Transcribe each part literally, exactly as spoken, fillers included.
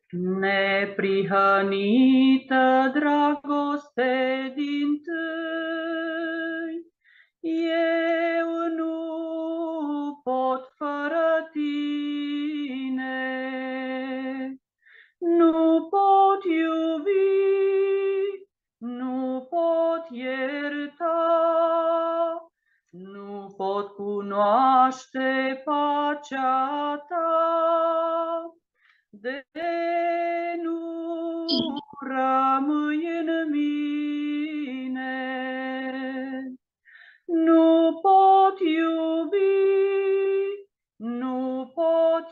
Neprihănită dragoste dintâi, eu nu pot fără tine, nu pot iubi, nu pot ierta, nu pot cunoaște pacea ta, de nu rămâi în mine. Nu pot iubi, nu pot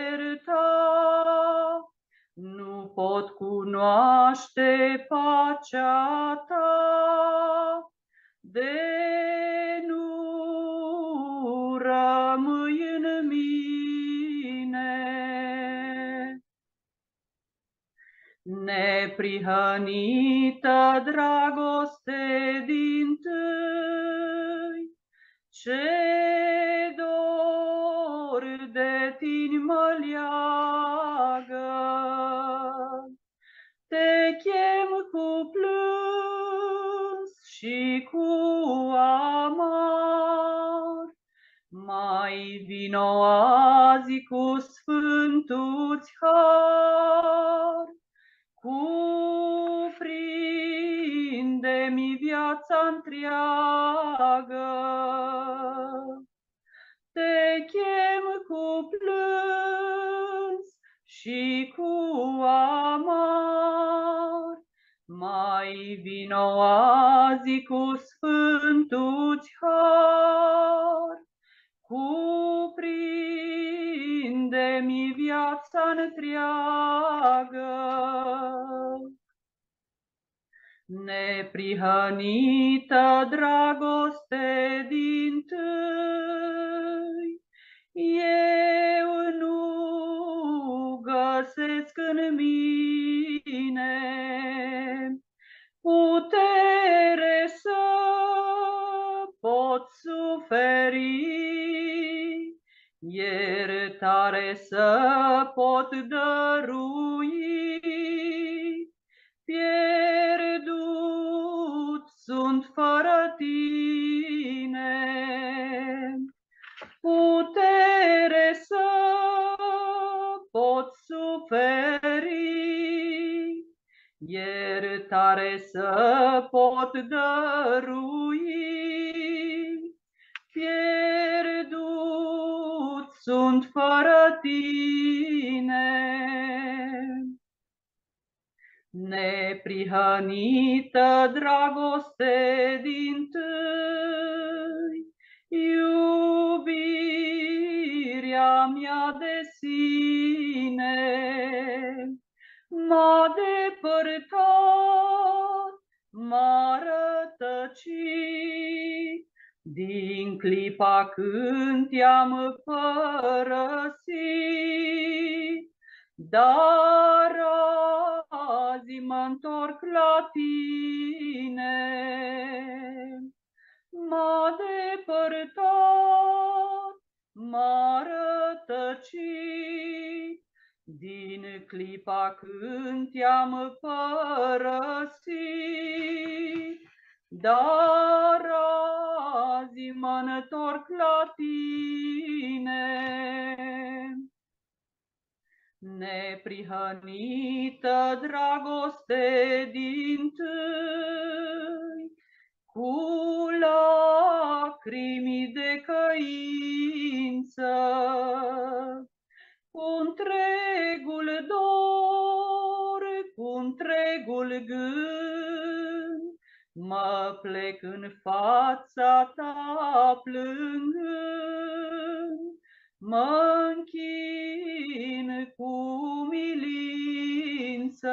ierta, nu pot cunoaște pacea ta, de nu rămâi în mine. Neprihănită dragoste dintâi, ce dor de tine mă leagă. Te chem cu plâns și cu amar, mai vino azi cu sfântul-ți har. Cuprinde-mi viața întreagă, te chem cu plâns și cu amar, mai vino azi cu sfântul-ți har. Cuprinde-mi viața întreagă. Neprihănită dragoste dintâi, eu nu găsesc în mine putere să pot suferi, iertare să pot dărui. Pierdut sunt fără tine, putere să pot suferi, iertare să pot dărui. Pierdut sunt fără tine. Neprihănită dragoste dintâi, iubirea mea de sine m-a depărtat, m-a rătăcit, din clipa când te-am părăsit, dar azi mă-ntorc la tine. M-a depărtat, m-a rătăcit, din clipa când te-am părăsit, dar azi mă-ntorc la tine. Neprihănită dragoste dintâi, cu lacrimi de căință, cu întregul dor, cu întregul gând, mă plec în fața ta plângând, mă închin cu milință,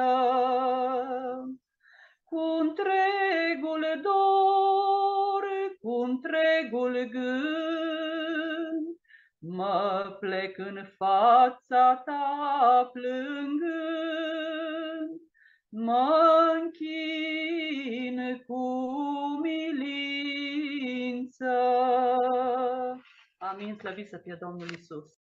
cu întregul dor, cu întregul gând, mă plec în fața ta plângând, mă închin cu milință. Amin, slăvit să fie Domnul Iisus.